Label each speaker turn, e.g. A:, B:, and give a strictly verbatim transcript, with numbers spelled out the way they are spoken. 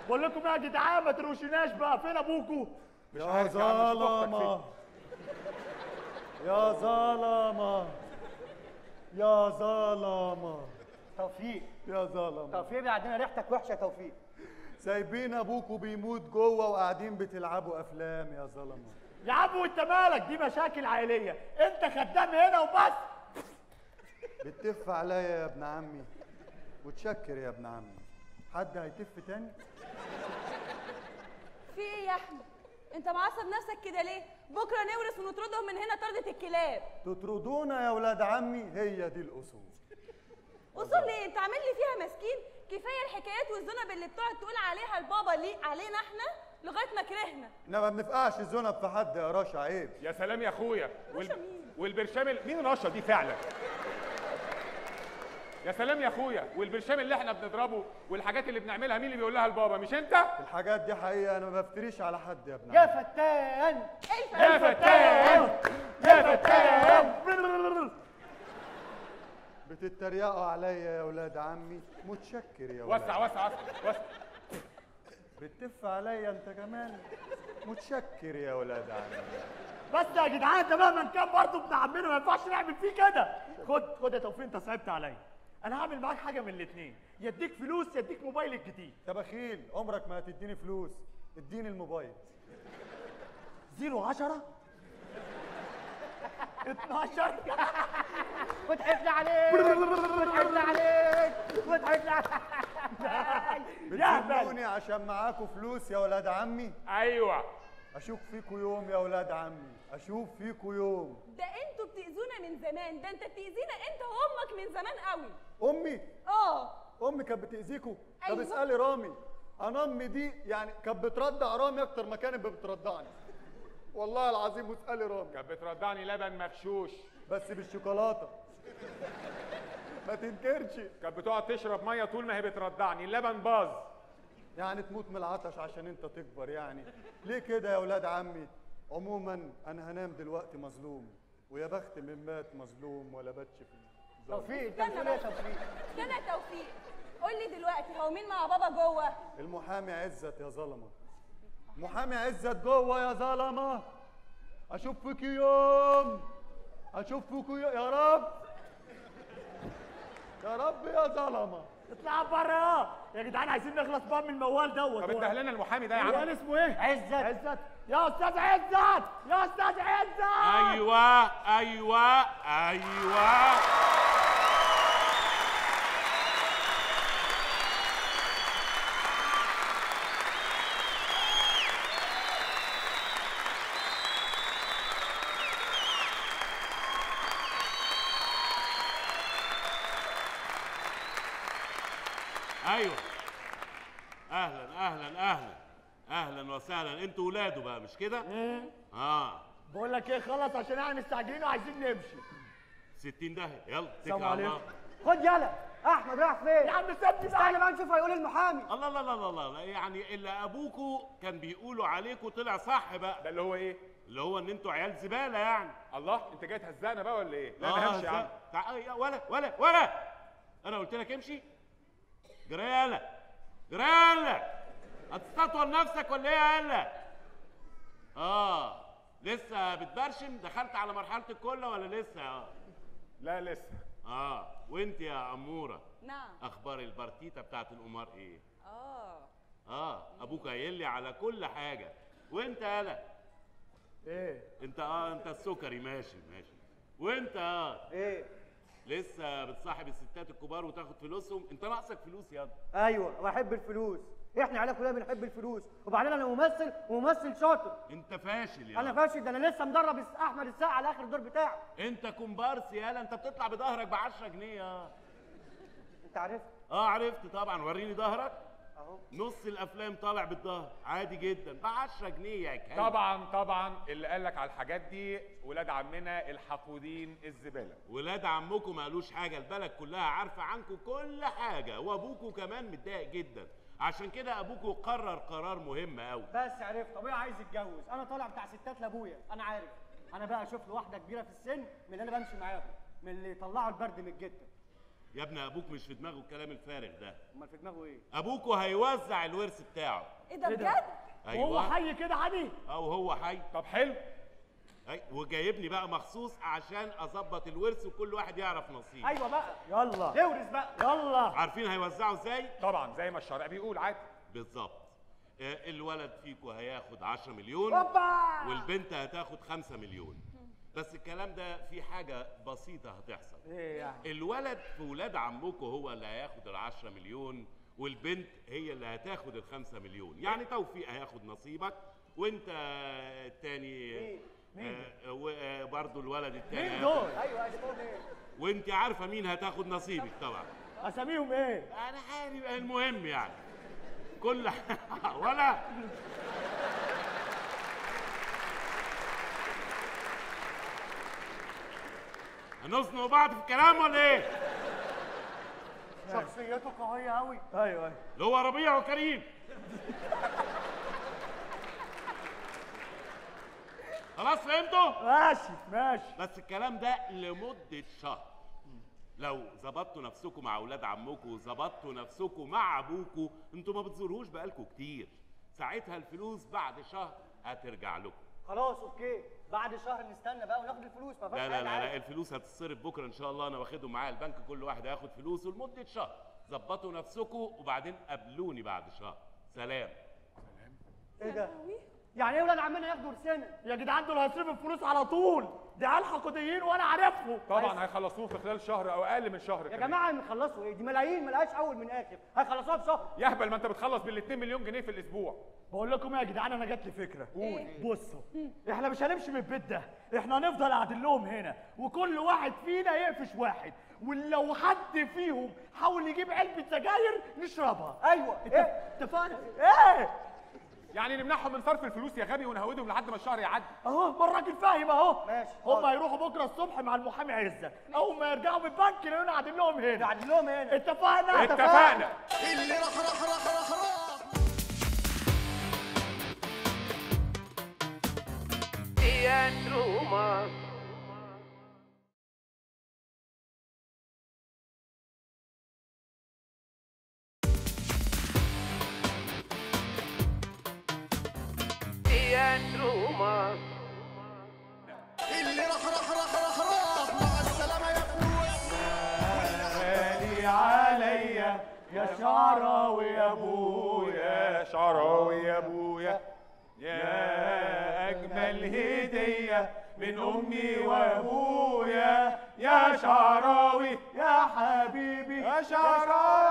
A: بقول لكم يا جدعان ما تروشناش بقى، فين ابوكوا؟
B: مش عارف يا عم ظلمه يا ظلمه يا ظلمه.
C: توفيق
B: يا ظلمه
C: توفيق بعدين ريحتك وحشه يا توفيق.
B: سايبين ابوكوا بيموت جوه وقاعدين بتلعبوا افلام يا ظلمه.
A: يا عم وانت مالك، دي مشاكل عائليه، انت خدام هنا وبس.
B: بتتف عليا يا ابن عمي وتشكر يا ابن عمي. حد هيتف تاني؟
D: في ايه يا احمد؟ انت معصب نفسك كده ليه؟ بكره نورث ونطردهم من هنا طردة الكلاب.
B: تطردونا يا ولاد عمي، هي دي الاصول.
D: اصول ليه؟ انت عامل لي فيها مسكين؟ كفايه الحكايات والذنب اللي بتقعد تقول عليها البابا ليه علينا احنا لغايه ما كرهنا.
B: احنا ما بنفقعش الذنب في حد يا رشا، عيب.
E: يا سلام يا اخويا.
D: رشا مين؟
E: والبرشام مين رشا دي فعلا؟ يا سلام يا اخويا، والبرشام اللي احنا بنضربه والحاجات اللي بنعملها مين اللي بيقول لها البابا مش انت؟
B: الحاجات دي حقيقه، انا ما بفتريش على حد يا ابن
C: يا
B: عمي.
C: فتان
E: يا فتان يا فتان.
B: بتتريقوا عليا يا ولاد عمي، متشكر يا ولاد.
E: وسع وسع وسع.
B: بتتف عليا انت كمان، متشكر يا ولاد عمي.
A: بس يا جدعان ده مهما كان برضه ابن عمنا، ما ينفعش نعمل فيه كده. خد خد يا توفيق، انت صعبت عليا. انا هعمل معاك حاجه من الاثنين، يا اديك فلوس يا اديك موبايلك الجديد.
B: انت بخيل، عمرك ما هتديني فلوس، اديني الموبايل.
A: زيرو عشرة اتناشر
C: وضحكنا عليك وضحكنا عليك وضحكنا عليك.
B: بتجيبوني عشان معاكوا فلوس يا ولاد عمي؟
E: ايوه.
B: اشوف فيكوا يوم يا ولاد عمي، اشوف فيكوا يوم.
D: ده انتوا بتأذونا من زمان، ده انت بتأذينا انت وامك من زمان قوي.
B: امي؟
D: اه
B: امي كانت بتاذيكوا؟ طب
D: أيوة.
B: اسالي رامي. انا امي دي يعني كانت بتردع رامي اكتر ما كانت بتردعني، والله العظيم. واسالي رامي.
E: كانت بتردعني لبن مغشوش
B: بس بالشوكولاته، ما تنكرش.
E: كانت بتقعد تشرب ميه طول ما هي بتردعني، اللبن باظ.
B: يعني تموت من العطش عشان انت تكبر يعني؟ ليه كده يا ولاد عمي؟ عموما انا هنام دلوقتي مظلوم، ويا بخت من مات مظلوم ولا باتش فيه.
C: توفيق انت بتقول ايه يا توفيق؟
D: استنى يا توفيق، قول لي دلوقتي هو مين مع بابا جوه؟
B: المحامي عزت يا ظلمه. محامي عزت جوه يا ظلمه. اشوف فيك يوم، اشوف فيك يوم يا رب، يا رب يا ظلمه.
A: اطلع بره يا جدعان، عايزين نخلص بقى من الموال دوت.
E: طب انده لنا المحامي ده يا
A: الموال
E: عم.
A: اسمه ايه؟
C: عزت.
A: عزت يا استاذ عزت، يا استاذ عزت.
F: ايوه ايوه ايوه. ايوه اهلا اهلا اهلا اهلا وسهلا. انتوا ولاده بقى مش كده؟ اه
A: بقول لك ايه، خلص عشان احنا مستعجلين وعايزين نمشي.
F: ستين داهيه. يلا اتكل
A: السلام
F: على الله.
A: عليكم.
C: خد يلا احمد رايح فين؟
A: يا عم سيبني
C: استنى
A: بقى.
C: بقى نشوف هيقول المحامي.
F: الله لا لا لا لا لا، يعني اللي ابوكوا كان بيقولوا عليكوا طلع صح بقى.
E: ده اللي هو ايه؟
F: اللي هو ان انتوا عيال زباله يعني.
E: الله، انت جاي تهزقنا بقى ولا ايه؟ لا
F: آه،
E: انا همشي يا عم.
F: هزق. تع- يا ولا ولا ولا انا قلت لك امشي. جري يالا جري يالا. هتستطول نفسك ولا ايه يا يالا؟ اه لسه بتبرشم؟ دخلت على مرحله الكله ولا لسه؟ اه
E: لا لسه.
F: اه وانت يا اموره،
D: نعم.
F: اخبار البارتيتا بتاعت القمار ايه؟
D: اه
F: اه ابوك قايل لي على كل حاجه. وانت يالا؟
A: ايه
F: انت اه انت السكري. ماشي ماشي. وانت اه
C: ايه؟
F: لسه بتصاحب الستات الكبار وتاخد فلوسهم؟ انت ناقصك فلوس ياض.
C: ايوه بحب الفلوس، احنا عيال كلنا بنحب الفلوس، وبعدين انا ممثل وممثل شاطر.
F: انت فاشل ياض.
C: انا فاشل؟ ده انا لسه مدرب احمد السقا على اخر الدور بتاعه.
F: انت كومبارس يالا، انت بتطلع بظهرك ب عشرة جنيه. اه
C: انت عارف؟
F: اه عرفت طبعا. وريني ظهرك.
C: اهو
F: نص الافلام طالع بالظهر عادي جدا ب عشرة جنيه يا كلب.
E: طبعا طبعا اللي قال لك على الحاجات دي ولاد عمنا الحقودين الزباله.
F: ولاد عمكم ما قالوش حاجه، البلد كلها عارفه عنكم كل حاجه، وابوكوا كمان متضايق جدا. عشان كده ابوكوا قرر قرار مهم قوي.
C: بس عرفت، ابويا عايز يتجوز، انا طالع بتاع ستات لابويا، انا عارف. انا بقى اشوف له واحده كبيره في السن من اللي انا بمشي معاهم، من اللي يطلعوا البرد من الجته.
F: يا ابني ابوك مش في دماغه الكلام الفارغ ده.
C: امال في دماغه ايه؟
F: ابوكوا هيوزع الورث بتاعه.
D: ايه ده
A: إيه ده؟
D: بجد؟
A: وهو حي كده عادي؟
F: او هو حي.
E: طب حلو.
F: أي وجايبني بقى مخصوص عشان اظبط الورث وكل واحد يعرف نصيبه.
C: ايوه بقى،
A: يلا
C: نورث بقى.
A: يلا.
F: عارفين هيوزعوا ازاي؟
E: طبعا زي ما الشرع بيقول عادي.
F: بالظبط. آه، الولد فيكو هياخد عشرة مليون
A: اوبا.
F: والبنت هتاخد خمسة مليون. بس الكلام ده في حاجة بسيطة هتحصل.
A: ايه يعني؟
F: الولد في ولاد عمكو هو اللي هياخد العشرة مليون والبنت هي اللي هتاخد الخمسة مليون. يعني توفيق هياخد نصيبك وانت التاني وبرضه الولد التاني
A: مين
F: هياخد-
A: دول؟
C: ايوه اسمهم ايه؟
F: وانت عارفة مين هتاخد نصيبك طبعا.
A: اساميهم ايه؟
F: انا عارف المهم يعني كل ولا هنزنق بعض في الكلام ولا ايه؟
C: شخصيته قويه قوي.
A: ايوه ايوه.
F: اللي هو ربيع وكريم. خلاص فهمتوا؟
A: ماشي ماشي.
F: بس الكلام ده لمدة شهر. لو ظبطتوا نفسكم مع اولاد عمكم وظبطتوا نفسكم مع ابوكم، انتوا ما بتزوروهوش بقالكم كتير. ساعتها الفلوس بعد شهر هترجع لكم.
C: خلاص اوكي، بعد شهر نستنى بقى وناخد الفلوس. ما فيهاش
F: لا لا
C: حاجة
F: لا,
C: عادي.
F: لا الفلوس هتتصرف بكره ان شاء الله. انا واخدهم معايا البنك، كل واحد هياخد فلوسه لمده شهر. ظبطوا نفسكم وبعدين قابلوني بعد شهر. سلام.
C: ايه ده؟ يعني ايه ولاد عمنا ياخدوا ورثنا؟
A: يا جدعان دول هيصرفوا الفلوس على طول، دي عيال حقوديين وانا عارفهم.
E: طبعا هيخلصوه في خلال شهر او اقل من شهر
C: يا
E: كمان.
C: جماعه نخلصوا ايه؟ دي ملايين ملهاش اول من اخر، هيخلصوها في شهر.
E: يهبل، ما انت بتخلص بال اتنين مليون جنيه في الاسبوع.
A: بقول لكم ايه يا جدعان، انا جات لي فكره.
D: قول.
A: بصوا، احنا مش هنمشي من البيت ده، احنا هنفضل قاعدين لهم هنا وكل واحد فينا يقفش واحد، ولو حد فيهم حاول يجيب علبه سجاير نشربها.
C: ايوه ايه؟
A: اتفقنا؟ ايه؟
E: يعني نمنعهم من صرف الفلوس يا غبي ونهودهم لحد ما الشهر يعدي.
A: اهو ما الراجل فاهم اهو.
C: ماشي،
A: هم
C: حاضر.
A: هيروحوا بكره الصبح مع المحامي عزت، اول ما يرجعوا من البنك يلاقونا قاعدين لهم هنا.
C: قاعدين لهم هنا.
A: اتفقنا؟
E: اتفقنا.
G: اللي راح راح راح راح راح اللي راح راح راح راح راح مع السلامة يا فلوس.
A: غالي عليا يا شعراوي يا ابويا،
E: يا شعراوي يا ابويا، يا اجمل هديه من امي وابويا، يا شعراوي
A: يا حبيبي
E: يا شعراوي.